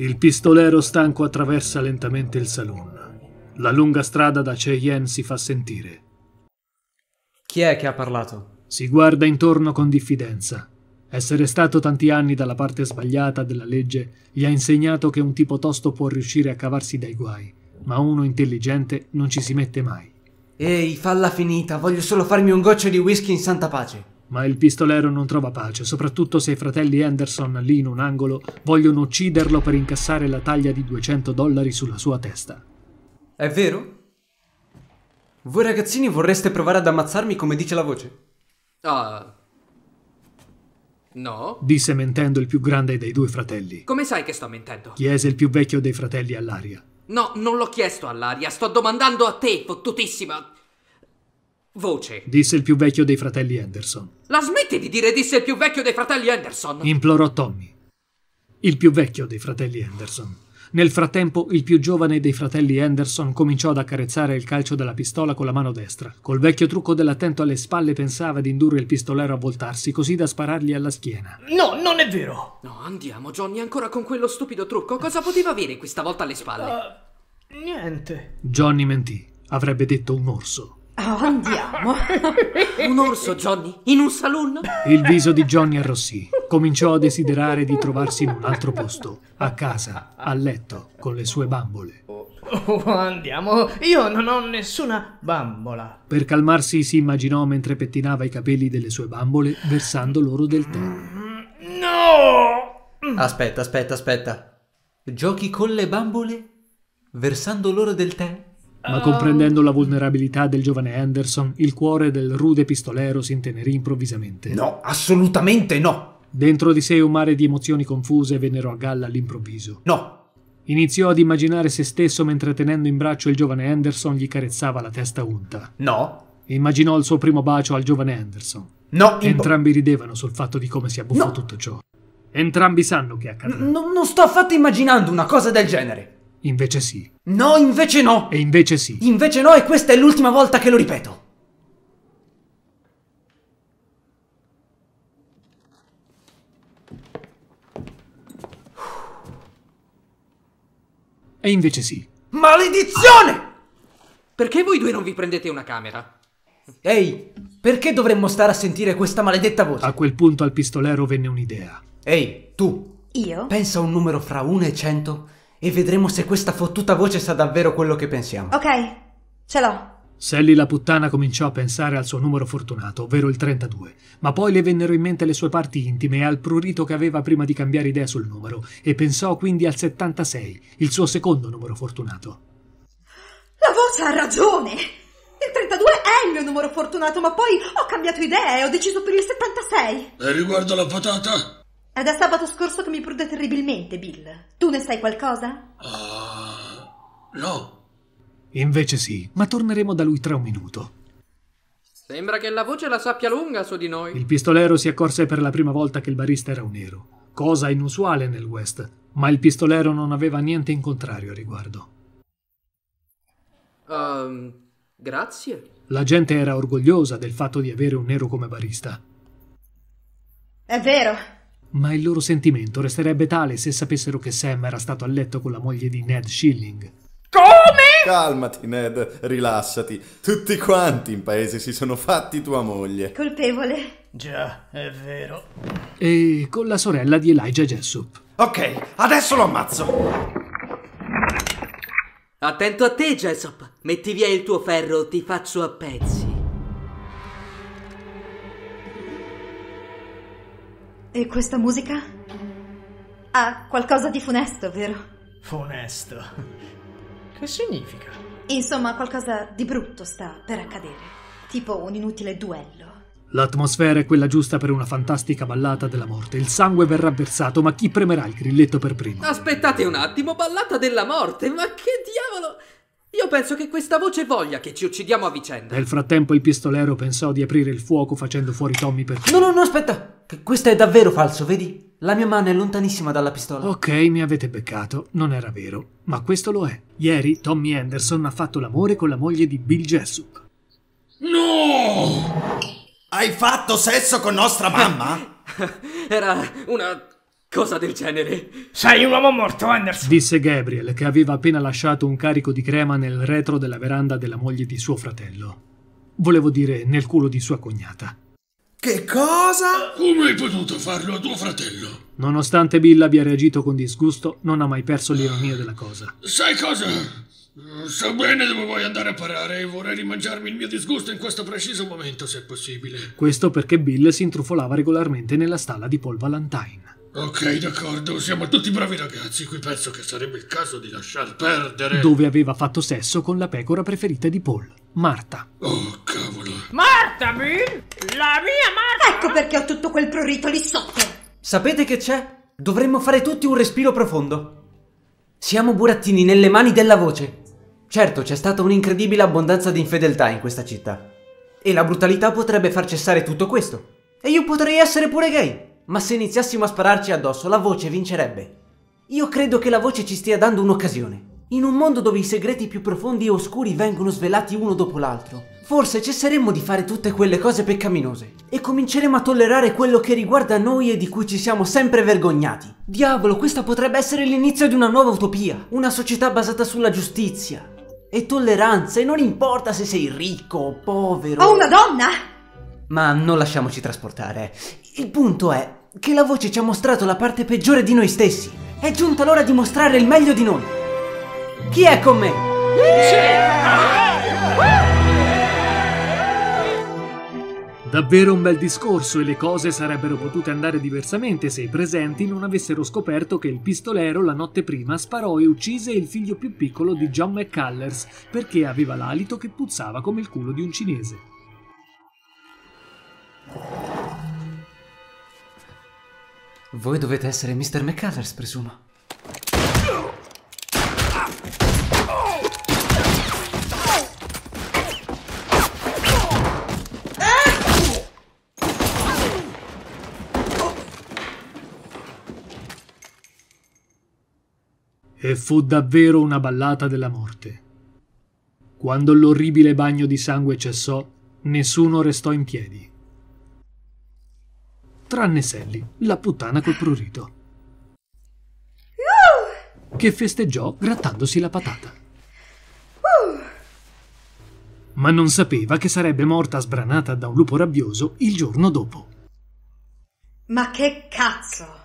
Il pistolero stanco attraversa lentamente il saloon. La lunga strada da Cheyenne si fa sentire. Chi è che ha parlato? Si guarda intorno con diffidenza. Essere stato tanti anni dalla parte sbagliata della legge gli ha insegnato che un tipo tosto può riuscire a cavarsi dai guai, ma uno intelligente non ci si mette mai. Ehi, falla finita, voglio solo farmi un goccio di whisky in santa pace. Ma il pistolero non trova pace, soprattutto se i fratelli Henderson lì in un angolo vogliono ucciderlo per incassare la taglia di $200 sulla sua testa. È vero? Voi ragazzini vorreste provare ad ammazzarmi come dice la voce? No. Disse mentendo il più grande dei due fratelli. Come sai che sto mentendo? Chiese il più vecchio dei fratelli all'aria. No, non l'ho chiesto all'aria, sto domandando a te, fottutissima voce. Disse il più vecchio dei fratelli Henderson. La smetti di dire disse il più vecchio dei fratelli Henderson? Implorò Tommy, il più vecchio dei fratelli Henderson. Nel frattempo, il più giovane dei fratelli Henderson cominciò ad accarezzare il calcio della pistola con la mano destra. Col vecchio trucco dell'attento alle spalle pensava di indurre il pistolero a voltarsi, così da sparargli alla schiena. No, non è vero! No, andiamo, Johnny, ancora con quello stupido trucco. Cosa poteva avere questa volta alle spalle? Niente. Johnny mentì. Avrebbe detto un orso. Oh, andiamo. Un orso, Johnny? In un saloon? Il viso di Johnny arrossì. Cominciò a desiderare di trovarsi in un altro posto, a casa, a letto, con le sue bambole. Oh, andiamo. Io non ho nessuna bambola. Per calmarsi si immaginò mentre pettinava i capelli delle sue bambole, versando loro del tè. No! Aspetta. Giochi con le bambole? Versando loro del tè? Ma comprendendo la vulnerabilità del giovane Henderson, il cuore del rude pistolero si intenerì improvvisamente. No, assolutamente no! Dentro di sé un mare di emozioni confuse vennero a galla all'improvviso. No! Iniziò ad immaginare se stesso mentre tenendo in braccio il giovane Henderson gli carezzava la testa unta. No! Immaginò il suo primo bacio al giovane Henderson. No! Entrambi ridevano sul fatto di come si abbuffò tutto ciò. Entrambi sanno che accadrà. Non sto affatto immaginando una cosa del genere. Invece sì. No, invece no! E invece sì. Invece no, e questa è l'ultima volta che lo ripeto. E invece sì. Maledizione! Perché voi due non vi prendete una camera? Ehi, perché dovremmo stare a sentire questa maledetta voce? A quel punto al pistolero venne un'idea. Ehi, tu! Io? Pensa a un numero fra 1 e 100 e vedremo se questa fottuta voce sa davvero quello che pensiamo. Ok, ce l'ho. Sally la puttana cominciò a pensare al suo numero fortunato, ovvero il 32, ma poi le vennero in mente le sue parti intime e al prurito che aveva prima di cambiare idea sul numero, e pensò quindi al 76, il suo secondo numero fortunato. La voce ha ragione! Il 32 è il mio numero fortunato, ma poi ho cambiato idea e ho deciso per il 76. E riguardo la patata? È da sabato scorso che mi prude terribilmente, Bill. Tu ne sai qualcosa? No. Invece sì, ma torneremo da lui tra un minuto. Sembra che la voce la sappia lunga su di noi. Il pistolero si accorse per la prima volta che il barista era un nero, cosa inusuale nel West, ma il pistolero non aveva niente in contrario a riguardo. Grazie. La gente era orgogliosa del fatto di avere un nero come barista. È vero. Ma il loro sentimento resterebbe tale se sapessero che Sam era stato a letto con la moglie di Ned Schilling. Come? Calmati, Ned, rilassati. Tutti quanti in paese si sono fatti tua moglie. Colpevole. Già, è vero. E con la sorella di Elijah Jessup. Ok, adesso lo ammazzo. Attento a te, Jessup. Metti via il tuo ferro o ti faccio a pezzi. E questa musica? Ha qualcosa di funesto, vero? Funesto. Che significa? Insomma, qualcosa di brutto sta per accadere. Tipo un inutile duello. L'atmosfera è quella giusta per una fantastica ballata della morte. Il sangue verrà versato, ma chi premerà il grilletto per primo? Aspettate un attimo, ballata della morte? Ma che diavolo? Io penso che questa voce voglia che ci uccidiamo a vicenda. Nel frattempo il pistolero pensò di aprire il fuoco facendo fuori Tommy per... No, aspetta. Questo è davvero falso, vedi? La mia mano è lontanissima dalla pistola. Ok, mi avete beccato. Non era vero. Ma questo lo è. Ieri Tommy Henderson ha fatto l'amore con la moglie di Bill Jessup. No! Hai fatto sesso con nostra mamma? Era una cosa del genere. Sei un uomo morto, Anderson. Disse Gabriel, che aveva appena lasciato un carico di crema nel retro della veranda della moglie di suo fratello. Volevo dire, nel culo di sua cognata. Che cosa? Come hai potuto farlo a tuo fratello? Nonostante Bill abbia reagito con disgusto, non ha mai perso l'ironia della cosa. Sai cosa? So bene dove vuoi andare a parare e vorrei rimangiarmi il mio disgusto in questo preciso momento, se è possibile. Questo perché Bill si intrufolava regolarmente nella stalla di Paul Valentine. Ok, d'accordo, siamo tutti bravi ragazzi, qui penso che sarebbe il caso di lasciar perdere. Dove aveva fatto sesso con la pecora preferita di Paul, Marta. Oh, cavolo. Marta, Bill! La mia Marta! Ecco perché ho tutto quel prurito lì sotto. Sapete che c'è? Dovremmo fare tutti un respiro profondo. Siamo burattini nelle mani della voce. Certo, c'è stata un'incredibile abbondanza di infedeltà in questa città. E la brutalità potrebbe far cessare tutto questo. E io potrei essere pure gay. Ma se iniziassimo a spararci addosso, la voce vincerebbe. Io credo che la voce ci stia dando un'occasione. In un mondo dove i segreti più profondi e oscuri vengono svelati uno dopo l'altro, forse cesseremmo di fare tutte quelle cose peccaminose e cominceremo a tollerare quello che riguarda noi e di cui ci siamo sempre vergognati. Diavolo, questa potrebbe essere l'inizio di una nuova utopia. Una società basata sulla giustizia e tolleranza, e non importa se sei ricco o povero. Ho una donna? Ma non lasciamoci trasportare. Il punto è che la voce ci ha mostrato la parte peggiore di noi stessi. È giunta l'ora di mostrare il meglio di noi. Chi è con me? Davvero un bel discorso, e le cose sarebbero potute andare diversamente se i presenti non avessero scoperto che il pistolero la notte prima sparò e uccise il figlio più piccolo di John McCullers perché aveva l'alito che puzzava come il culo di un cinese. Voi dovete essere Mr. McCullers, presumo. E fu davvero una ballata della morte. Quando l'orribile bagno di sangue cessò, nessuno restò in piedi. Tranne Sally, la puttana col prurito, che festeggiò grattandosi la patata. Ma non sapeva che sarebbe morta sbranata da un lupo rabbioso il giorno dopo. Ma che cazzo!